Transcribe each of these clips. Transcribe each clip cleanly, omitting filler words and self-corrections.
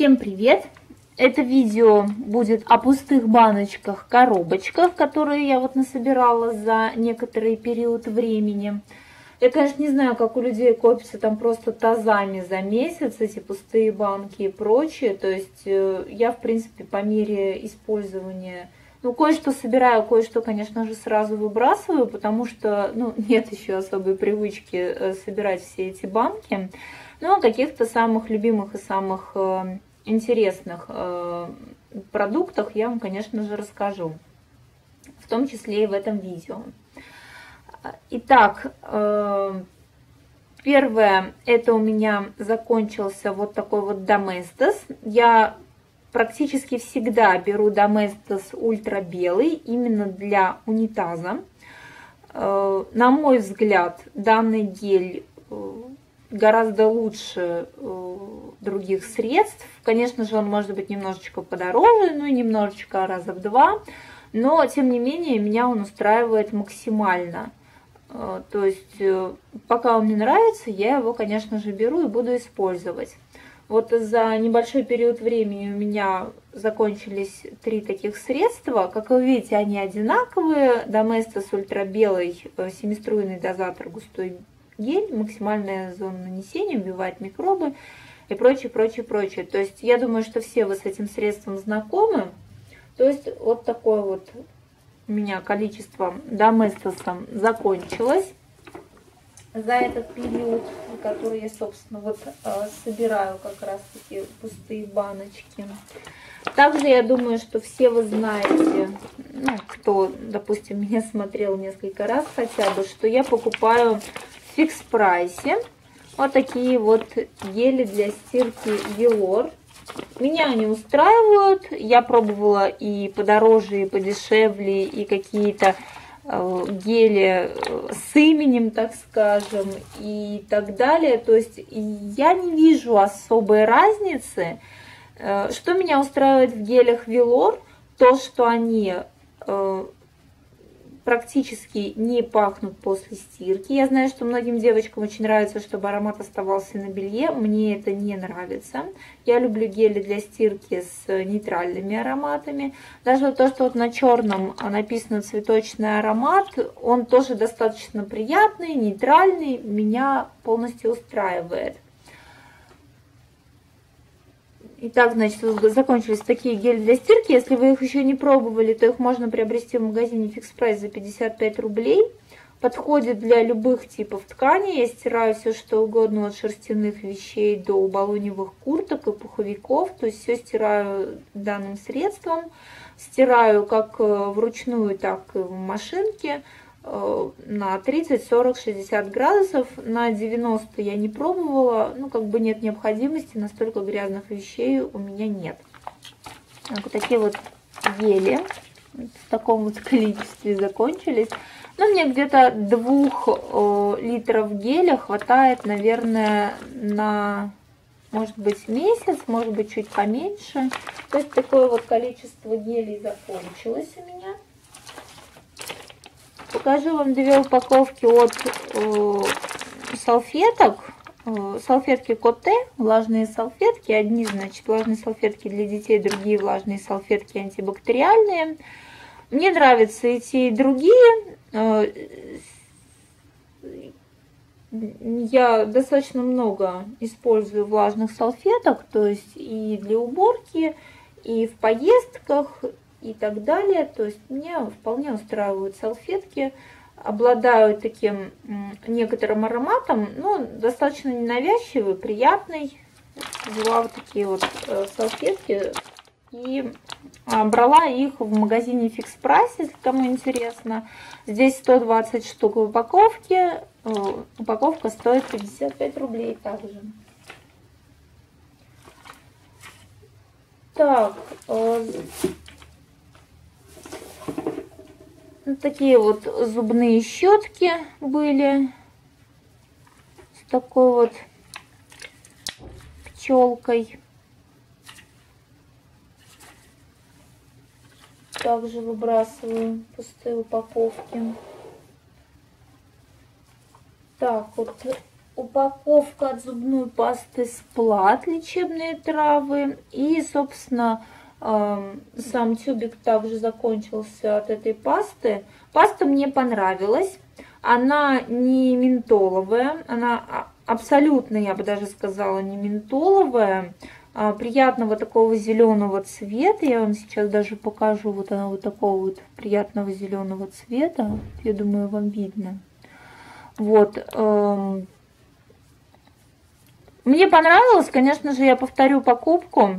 Всем привет! Это видео будет о пустых баночках, коробочках, которые я вот насобирала за некоторый период времени. Я, конечно, не знаю, как у людей копятся там просто тазами за месяц эти пустые банки и прочее. То есть я, в принципе, по мере использования, кое-что собираю, кое-что, конечно же, сразу выбрасываю, потому что, нет еще особой привычки собирать все эти банки. Но о каких-то самых любимых и самых интересных продуктах я вам, конечно же, расскажу, в том числе и в этом видео. Итак, первое, это у меня закончился вот такой вот Domestos. Я практически всегда беру Domestos ультра белый именно для унитаза. На мой взгляд, данный гель гораздо лучше других средств. Конечно же, он может быть немножечко подороже, немножечко раза в два, но тем не менее меня он устраивает максимально. То есть, пока он мне нравится, я его, конечно же, беру и буду использовать. Вот за небольшой период времени у меня закончились 3 таких средства. Как вы видите, они одинаковые. Domestos ультра белый, 7-струйный дозатор, густой гель, максимальная зона нанесения, убивает микробы и прочее, прочее, прочее. То есть я думаю, что все вы с этим средством знакомы. То есть вот такое вот у меня количество Domestos закончилось за этот период, который я, собственно, вот собираю как раз-таки пустые баночки. Также я думаю, что все вы знаете, кто, допустим, меня смотрел несколько раз хотя бы, что я покупаю в Fix Price вот такие вот гели для стирки Velour. Меня они устраивают. Я пробовала и подороже, и подешевле, и какие-то гели с именем, так скажем, и так далее. То есть я не вижу особой разницы. Что меня устраивает в гелях Velour? То, что они практически не пахнут после стирки. Я знаю, что многим девочкам очень нравится, чтобы аромат оставался на белье. Мне это не нравится. Я люблю гели для стирки с нейтральными ароматами. Даже то, что вот на черном написано цветочный аромат, он тоже достаточно приятный, нейтральный, меня полностью устраивает. Итак, значит, закончились такие гели для стирки. Если вы их еще не пробовали, то их можно приобрести в магазине Fix Price за 55 рублей. Подходит для любых типов ткани. Я стираю все, что угодно, от шерстяных вещей до балоневых курток и пуховиков. То есть все стираю данным средством. Стираю как вручную, так и в машинке. На 30, 40, 60 градусов. На 90 я не пробовала. Нет необходимости. Настолько грязных вещей у меня нет. Вот такие вот гели в таком вот количестве закончились. Мне где-то 2 литров геля хватает, наверное, на, может быть, месяц, может быть, чуть поменьше. То есть такое вот количество гелей закончилось у меня. Покажу вам 2 упаковки от салфеток. Салфетки Коте, влажные салфетки. Одни, значит, влажные салфетки для детей, другие влажные салфетки антибактериальные. Мне нравятся и те, и другие. Я достаточно много использую влажных салфеток, то есть и для уборки, и в поездках, и так далее. То есть меня вполне устраивают салфетки. Обладают таким некоторым ароматом, достаточно ненавязчивый, приятный. Взяла вот такие вот салфетки и брала их в магазине Fix Price, если кому интересно. Здесь 120 штук в упаковке. Упаковка стоит 55 рублей также. Так, такие вот зубные щетки были с такой вот пчелкой. Также выбрасываю пустые упаковки. Так, вот упаковка от зубной пасты Сплат, лечебные травы. И, собственно, сам тюбик также закончился от этой пасты. Паста мне понравилась. Она не ментоловая, она абсолютно, я бы даже сказала, не ментоловая. Приятного такого зеленого цвета. Я вам сейчас даже покажу. Вот она вот такого вот приятного зеленого цвета. Я думаю, вам видно. Вот. Мне понравилось. Конечно же, я повторю покупку.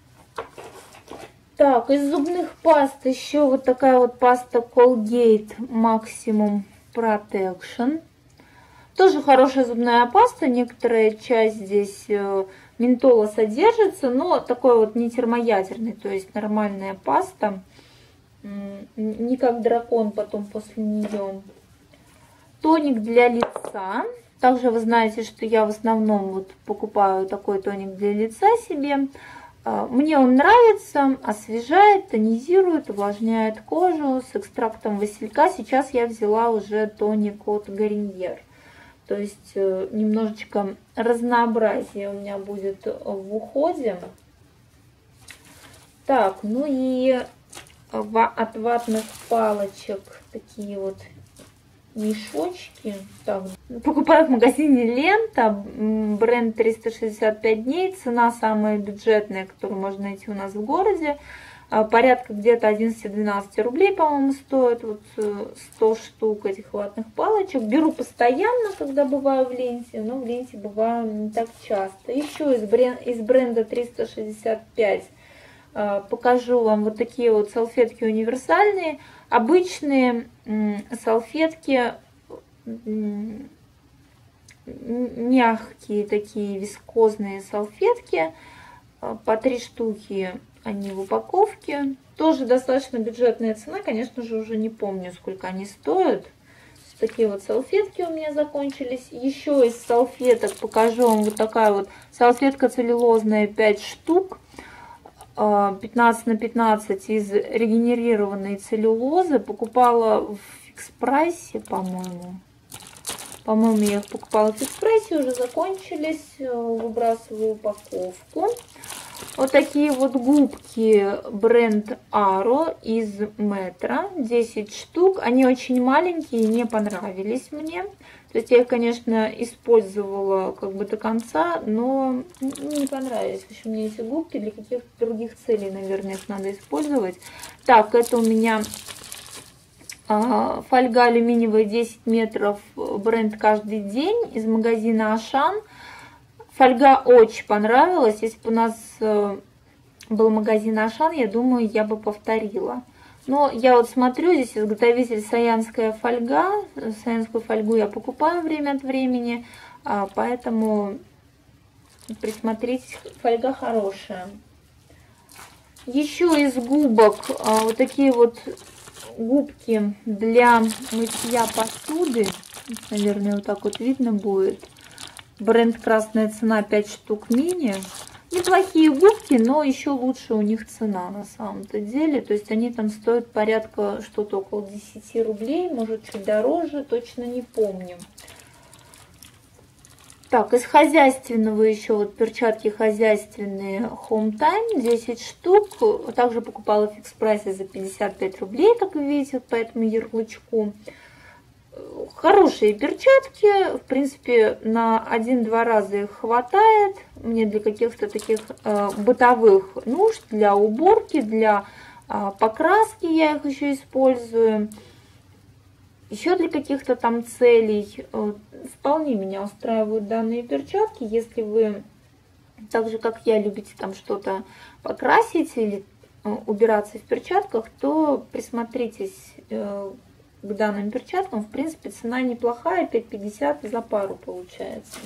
Так, из зубных паст еще вот такая вот паста Colgate Maximum Protection. Тоже хорошая зубная паста. Некоторая часть здесь ментола содержится, но такой вот не термоядерный, то есть нормальная паста. Не как дракон потом после нее. Тоник для лица. Также вы знаете, что я в основном вот покупаю такой тоник для лица себе. Мне он нравится, освежает, тонизирует, увлажняет кожу с экстрактом василька. Сейчас я взяла уже тоник от Garnier. То есть немножечко разнообразие у меня будет в уходе. Так, ну и от ватных палочек такие вот мешочки. Так, покупаю в магазине Лента, бренд 365 дней, цена самая бюджетная, которую можно найти у нас в городе. Порядка где-то 11-12 рублей, по-моему, стоит вот 100 штук этих ватных палочек. Беру постоянно, когда бываю в Ленте, но в Ленте бываю не так часто. Еще из бренда 365 покажу вам вот такие вот салфетки универсальные. Обычные салфетки, мягкие такие вискозные салфетки, по 3 штуки они в упаковке. Тоже достаточно бюджетная цена, конечно же, уже не помню, сколько они стоят. Такие вот салфетки у меня закончились. Еще из салфеток покажу вам вот такая вот салфетка целлюлозная, 5 штук. 15 на 15 из регенерированной целлюлозы. Покупала в фикс-прайсе, по-моему. По-моему, я их покупала в фикс-прайсе, уже закончились. Выбрасываю упаковку. Вот такие вот губки бренд Aro из Metro, 10 штук. Они очень маленькие, не понравились мне. То есть я их, конечно, использовала как бы до конца, но не понравились. В общем, мне эти губки для каких-то других целей, наверное, их надо использовать. Так, это у меня фольга алюминиевая 10 метров, бренд «Каждый день» из магазина Ашан. Фольга очень понравилась. Если бы у нас был магазин Ашан, я думаю, я бы повторила. Но я вот смотрю, здесь изготовитель Саянская фольга. Саянскую фольгу я покупаю время от времени, поэтому присмотритесь, фольга хорошая. Еще из губок вот такие вот губки для мытья посуды. Наверное, вот так вот видно будет. Бренд «Красная цена», 5 штук мини. Неплохие губки, но еще лучше у них цена на самом-то деле. То есть они там стоят порядка что-то около 10 рублей, может чуть дороже, точно не помню. Так, из хозяйственного еще вот перчатки хозяйственные Home Time, 10 штук. Также покупала в фикс-прайсе за 55 рублей, как вы видите, по этому ярлычку. Хорошие перчатки, в принципе, на 1-2 раза их хватает. Мне для каких-то таких бытовых нужд, для уборки, для покраски я их еще использую. Еще для каких-то там целей. Вполне меня устраивают данные перчатки. Если вы, так же как я, любите там что-то покрасить или убираться в перчатках, то присмотритесь к данным перчаткам. В принципе, цена неплохая, 5,50 за пару получается.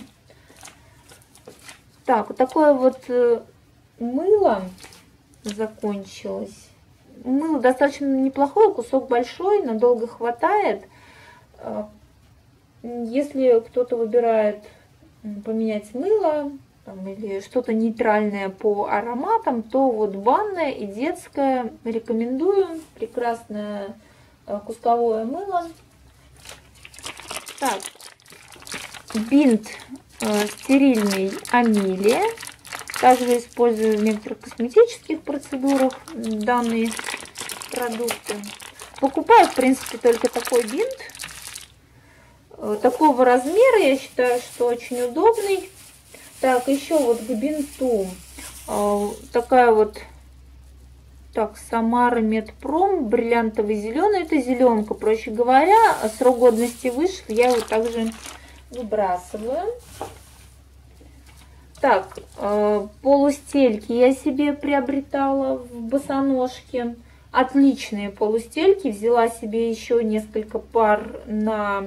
Так, вот такое вот мыло закончилось. Мыло достаточно неплохое, кусок большой, надолго хватает. Если кто-то выбирает поменять мыло там, или что-то нейтральное по ароматам, то вот банное и детское рекомендую. Прекрасное кусковое мыло. Так, бинт стерильный Амелия. Также использую в некоторых косметических процедурах данные продукты. Покупаю, в принципе, только такой бинт. Такого размера, я считаю, что очень удобный. Так, еще вот к бинту. Такая вот, так, Самара Медпром, бриллиантовый зеленый. Это зеленка, проще говоря. Срок годности вышел, я его также выбрасываю. Так, полустельки я себе приобретала в босоножке. Отличные полустельки. Взяла себе еще несколько пар на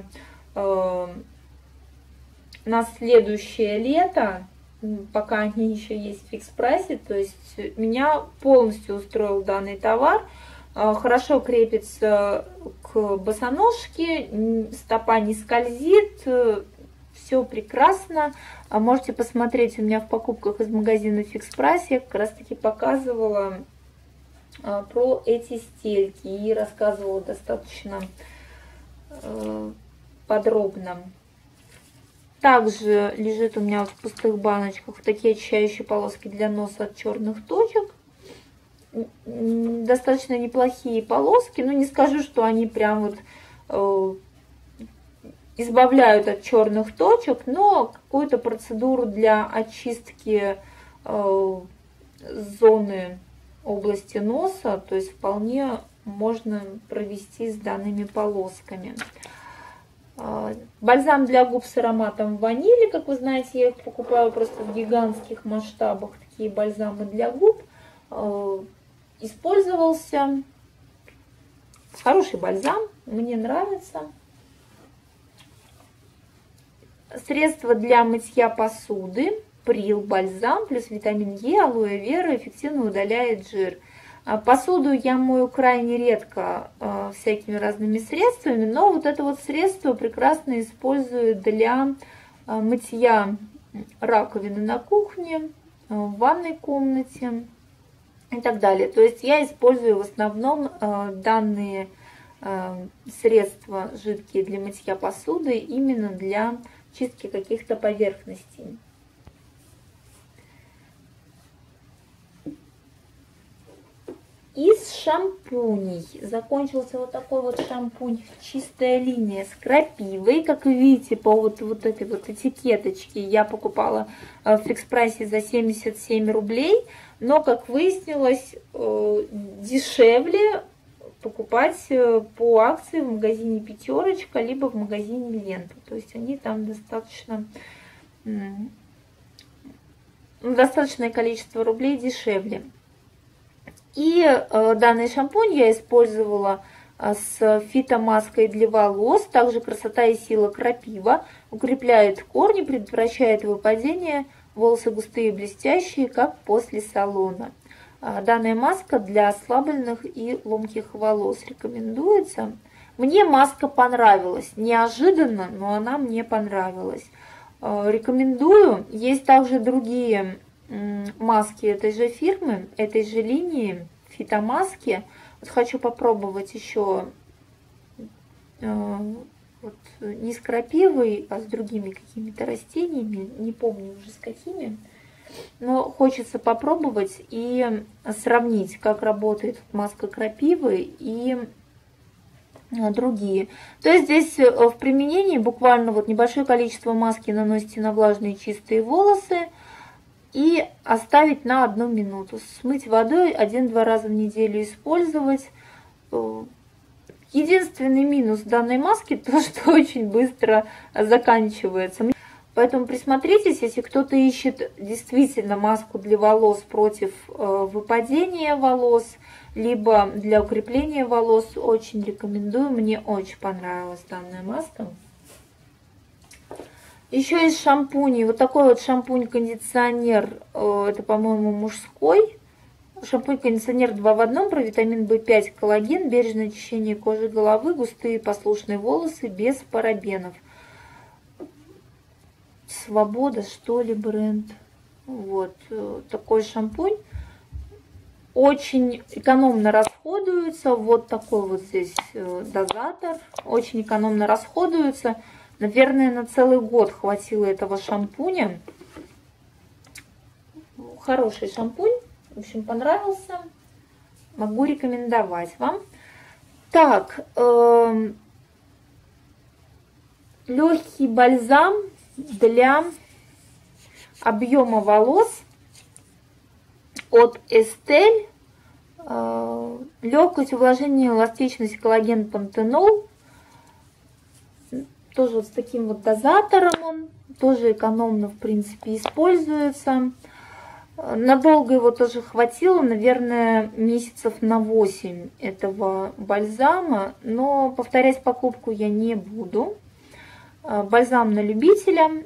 следующее лето, пока они еще есть в фикс-прайсе. То есть меня полностью устроил данный товар. Хорошо крепится к босоножке, стопа не скользит, все прекрасно. Можете посмотреть у меня в покупках из магазина фикс-прайс. Я как раз таки показывала про эти стельки и рассказывала достаточно подробно. Также лежит у меня в пустых баночках такие очищающие полоски для носа от черных точек. Достаточно неплохие полоски, но не скажу, что они прям вот избавляют от черных точек, но какую-то процедуру для очистки зоны области носа, то есть вполне можно провести с данными полосками. Бальзам для губ с ароматом ванили, как вы знаете, я их покупаю просто в гигантских масштабах, такие бальзамы для губ. Использовался хороший бальзам, мне нравится. Средство для мытья посуды, Прил бальзам плюс витамин Е, алоэ вера эффективно удаляет жир. Посуду я мою крайне редко всякими разными средствами, но вот это вот средство прекрасно использую для мытья раковины на кухне, в ванной комнате и так далее. То есть я использую в основном данные средства жидкие для мытья посуды именно для чистки каких-то поверхностей. Из шампуней закончился вот такой вот шампунь «Чистая линия» с крапивой. Как вы видите, по вот этой вот этикеточке я покупала в фикс-прайсе за 77 рублей. Но, как выяснилось, дешевле покупать по акции в магазине «Пятерочка» либо в магазине «Лента». То есть они там достаточное количество рублей дешевле. И данный шампунь я использовала с фитомаской для волос. Также красота и сила крапива. Укрепляет корни, предотвращает выпадение. Волосы густые и блестящие, как после салона. Данная маска для ослабленных и ломких волос рекомендуется. Мне маска понравилась. Неожиданно, но она мне понравилась. Рекомендую. Есть также другие маски этой же фирмы, этой же линии, фитомаски. Вот хочу попробовать еще вот, не с крапивой, а с другими какими-то растениями. Не помню уже с какими. Но хочется попробовать и сравнить, как работает маска крапивы и другие. То есть здесь в применении буквально вот небольшое количество маски наносите на влажные чистые волосы и оставить на 1 минуту. Смыть водой 1-2 раза в неделю использовать. Единственный минус данной маски то, что очень быстро заканчивается. Поэтому присмотритесь, если кто-то ищет действительно маску для волос против выпадения волос, либо для укрепления волос, очень рекомендую. Мне очень понравилась данная маска. Еще из шампуней, вот такой вот шампунь-кондиционер, это, по-моему, мужской. Шампунь-кондиционер 2 в 1, про витамин В5, коллаген, бережное очищение кожи головы, густые послушные волосы без парабенов. Свобода, что ли, бренд. Вот такой шампунь. Очень экономно расходуется. Вот такой вот здесь дозатор. Очень экономно расходуется. Наверное, на целый год хватило этого шампуня. Хороший шампунь. В общем, понравился. Могу рекомендовать вам. Так, легкий бальзам для объема волос от Estelle. Легкость, увлажнение, эластичность, коллаген, пантенол. Тоже вот с таким вот дозатором он. Тоже экономно, в принципе, используется. Надолго его тоже хватило, наверное, месяцев на 8 этого бальзама. Но повторять покупку я не буду. Бальзам на любителя.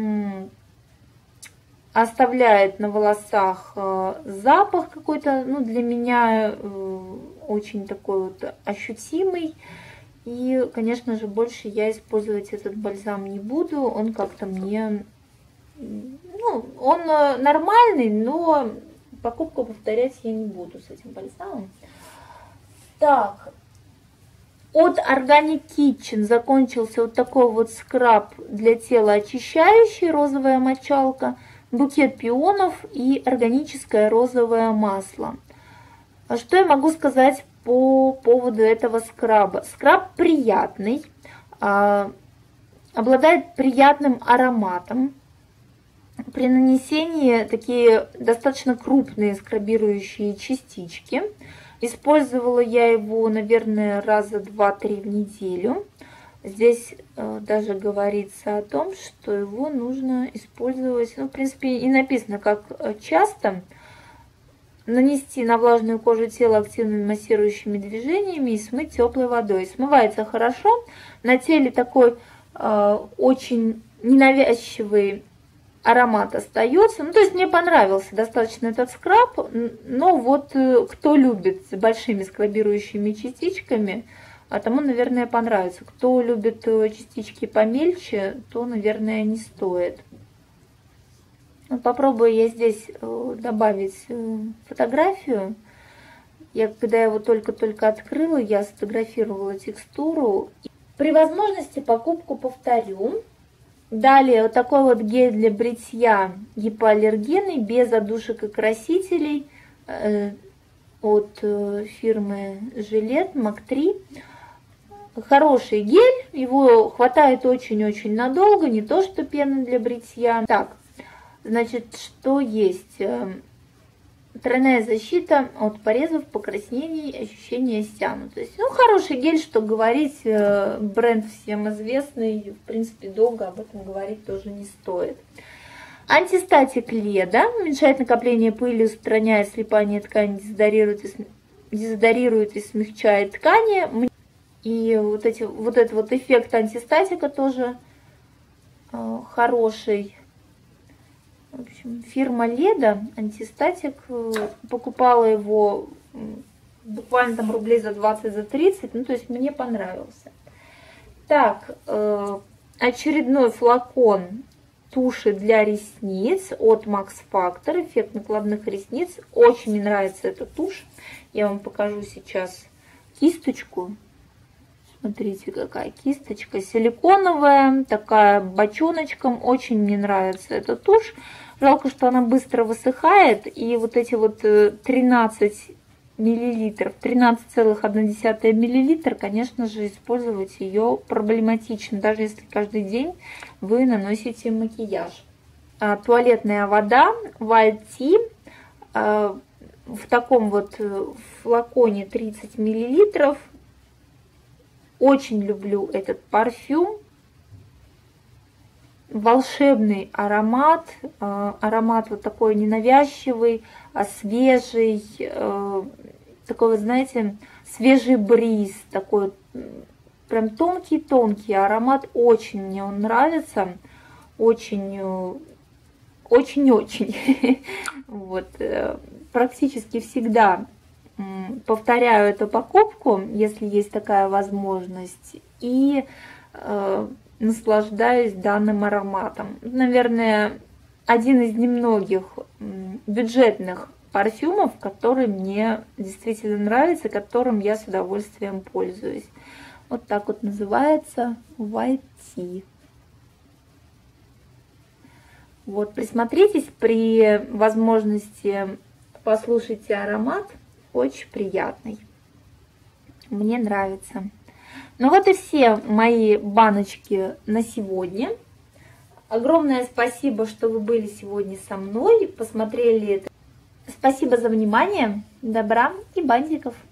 Оставляет на волосах запах какой-то, ну, для меня очень такой вот ощутимый. И, конечно же, больше я использовать этот бальзам не буду. Он как-то мне, ну, он нормальный, но покупку повторять я не буду с этим бальзамом. Так, от Organic Kitchen закончился вот такой вот скраб для тела очищающий, розовая мочалка. Букет пионов и органическое розовое масло. Что я могу сказать по поводу этого скраба? Скраб приятный, обладает приятным ароматом. При нанесении такие достаточно крупные скрабирующие частички. Использовала я его, наверное, раза 2-3 в неделю. Здесь даже говорится о том, что его нужно использовать, ну, в принципе, и написано, как часто. Нанести на влажную кожу тела активными массирующими движениями и смыть теплой водой. Смывается хорошо. На теле такой очень ненавязчивый аромат остается. Ну, то есть мне понравился достаточно этот скраб, но вот кто любит с большими скрабирующими частичками, тому, наверное, понравится. Кто любит частички помельче, то, наверное, не стоит. Попробую я здесь добавить фотографию. Когда его только-только открыла, я сфотографировала текстуру. При возможности покупку повторю. Далее вот такой вот гель для бритья гипоаллергенный, без одушек и красителей от фирмы Gillette Mach 3. Хороший гель, его хватает очень-очень надолго, не то что пена для бритья. Так, значит, что есть? Тройная защита от порезов, покраснений, ощущения стянутости. Ну, хороший гель, что говорить, бренд всем известный, в принципе, долго об этом говорить тоже не стоит. Антистатик Леда, уменьшает накопление пыли, устраняет слипание ткани, дезодорирует и смягчает ткани. И вот этот эффект антистатика тоже хороший. В общем, фирма Леда, антистатик, покупала его буквально там рублей за 20, за 30, ну то есть мне понравился. Так, очередной флакон туши для ресниц от Max Factor, эффект накладных ресниц. Очень мне нравится эта тушь. Я вам покажу сейчас кисточку. Смотрите, какая кисточка силиконовая, такая бочоночком. Очень мне нравится эта тушь. Жалко, что она быстро высыхает. И вот эти вот 13 миллилитров, 13,1 миллилитр, конечно же, использовать ее проблематично, даже если каждый день вы наносите макияж. Туалетная вода Wild Tea в таком вот флаконе 30 миллилитров. Очень люблю этот парфюм. Волшебный аромат. Аромат вот такой ненавязчивый, свежий. Такой, вы знаете, свежий бриз. Такой прям тонкий-тонкий аромат. Очень мне он нравится. Очень-очень. Вот. Практически всегда повторяю эту покупку, если есть такая возможность, и наслаждаюсь данным ароматом. Наверное, один из немногих бюджетных парфюмов, который мне действительно нравится, которым я с удовольствием пользуюсь. Вот так вот называется White Tea. Вот, присмотритесь, при возможности послушайте аромат, очень приятный. Мне нравится. Ну вот и все мои баночки на сегодня. Огромное спасибо, что вы были сегодня со мной, посмотрели это. Спасибо за внимание, добра и бантиков.